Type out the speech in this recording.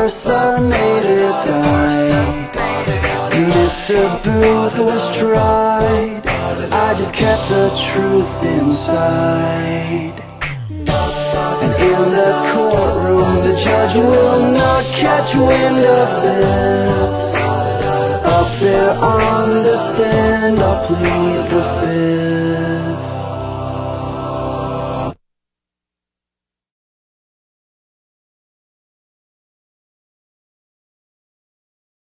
impersonator died. Mr. Booth was tried. I just kept the truth inside. And in the courtroom, the judge will not catch wind of this. Up there on the stand, I'll plead the fifth.